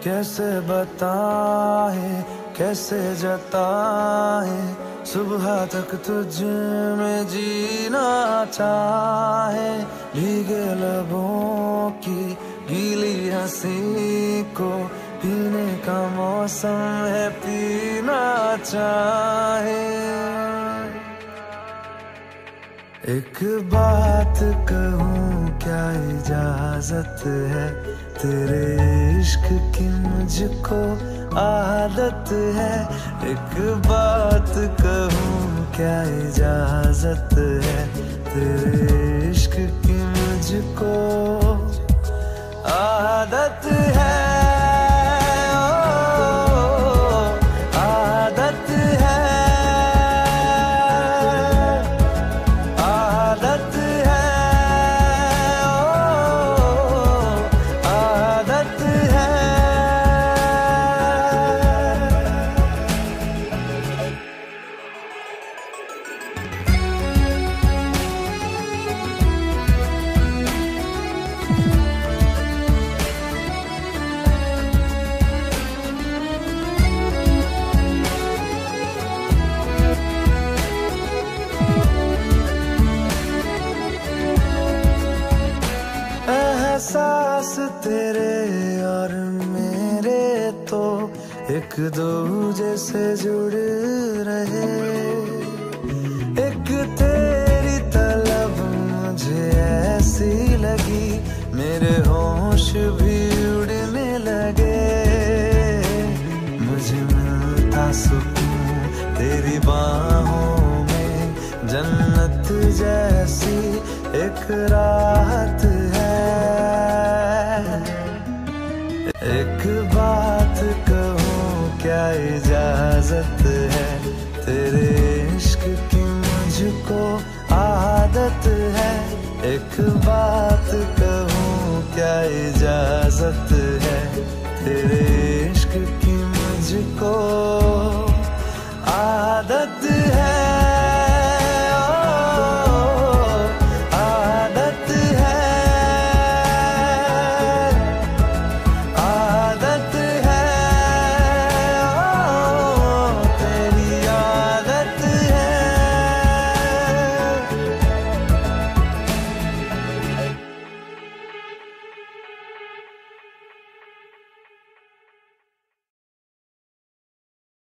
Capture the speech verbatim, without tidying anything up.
कैसे बताए कैसे जताए, सुबह तक तुझ में जीना चाहे। भीगे लबों की गीली हंसी को पीने का मौसम है, पीना चाहे। एक बात कहूँ क्या इजाजत है, तेरे इश्क की मुझको आदत है। एक बात कहूँ क्या इजाजत है, तेरे इश्क की मुझको आदत है। एहसास तेरे और मेरे तो एक दूजे से जुड़ रहे। एक तेरी तलब मुझे ऐसी लगी, मेरे होश भी उड़ने लगे। मुझे मिलता सुकून तेरी बाहों में, जन्नत जैसी एक राहत है। एक बात कहूँ क्या इजाजत है, तेरे इश्क की मुझको आदत है। एक बात कहूँ क्या इजाजत है, तेरे इश्क की मुझको आदत